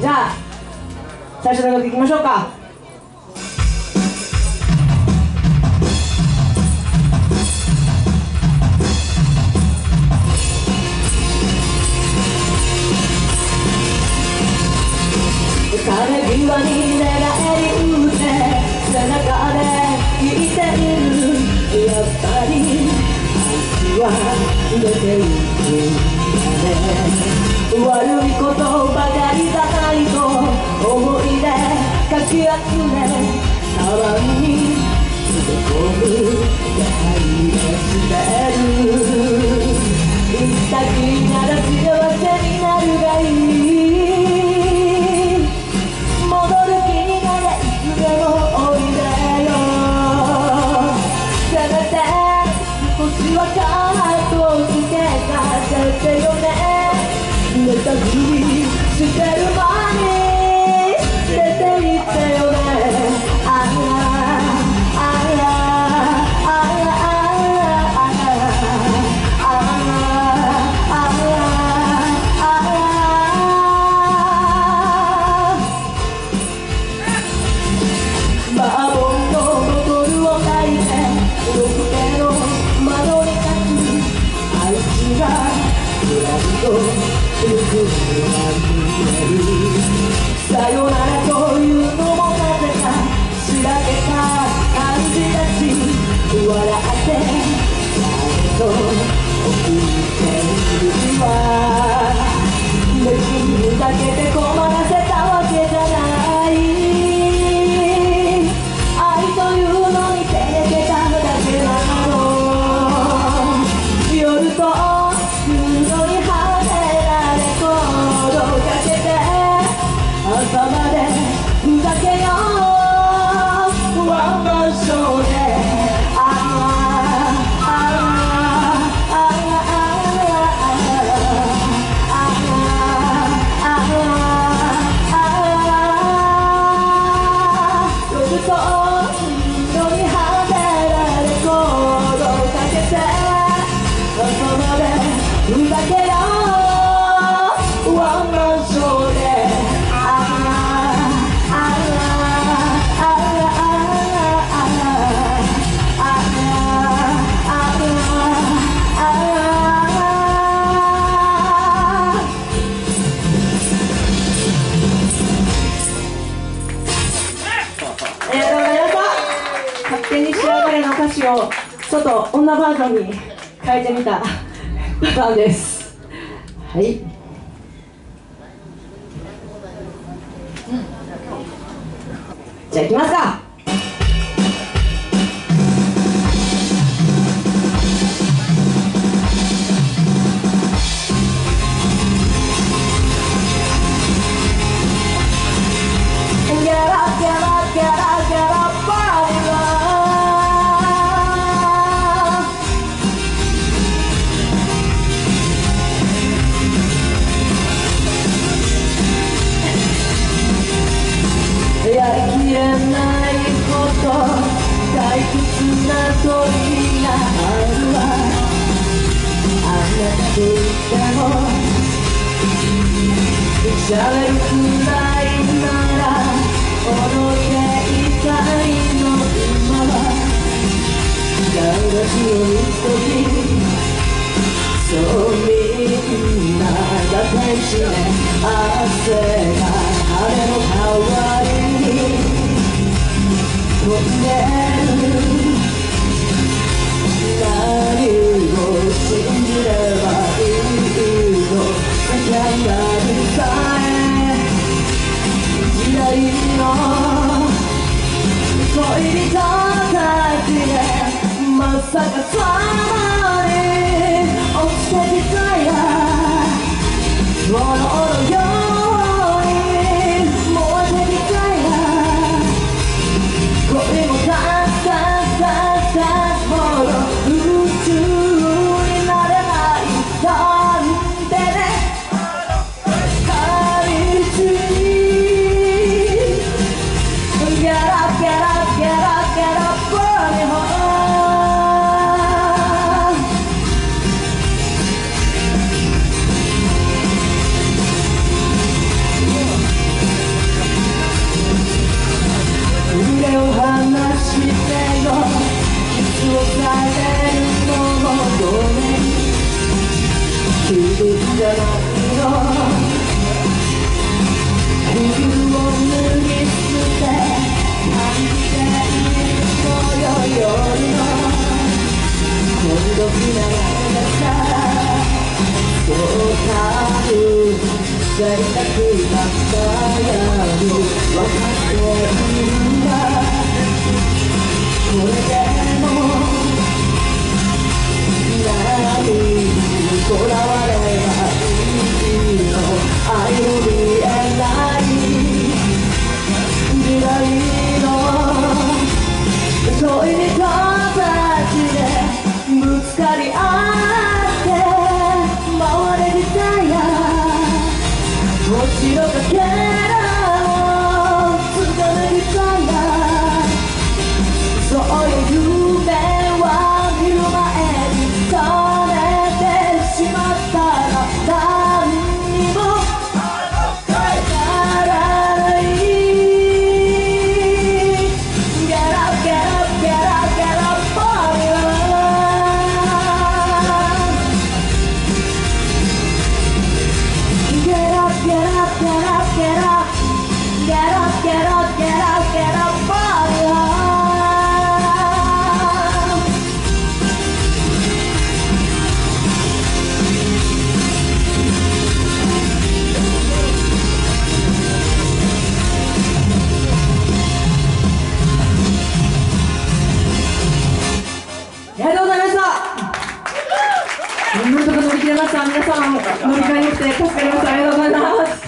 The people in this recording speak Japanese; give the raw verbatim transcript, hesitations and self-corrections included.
じゃあ最初の曲いきましょうか。 壁際に寝返り打って背中で聞いている。やっぱりあいつは出ていくんだね。悪いことばかりだないと思い出かき集めカバンに詰め込むやはりしてる。行きたくなら幸せになるがいい。寝たふりしてる間に出て行ったよね。ああああああバーボンのボトルを抱いてロフテの窓に立つあいつがブランドさよならというのもなぜかしらけた感じだし、笑ってちゃんと送っているわ。別にだけで困らせたわけじゃない。愛というのに照れてただけなの。夜と朝までふざけようワンマンショーで。ああああああ夜と色に派手なレコードをかけて朝までふざけようワンマンショーで。勝手に仕上がれの歌詞をちょっと女バージョンに変えてみたパターンです。はい、じゃあいきますか。やりきれないほど退屈な鳥があるわ。あなたといても喋るくらいなら踊っていたいの。今はガラスを見ときそうみんなが天使で汗が晴れの代わり飛んでる。何を信じればいいの。叫んだりさえ時代の恋人たちでまさかそのに落ちてきたや物のように燃えてきたや恋もたったたったほど宇宙になれないなんてね。寂しいギャラギャラギャラギャラボーニホーなんとか乗り切れました。皆さん乗り換えに来て助かりました。ありがとうございます。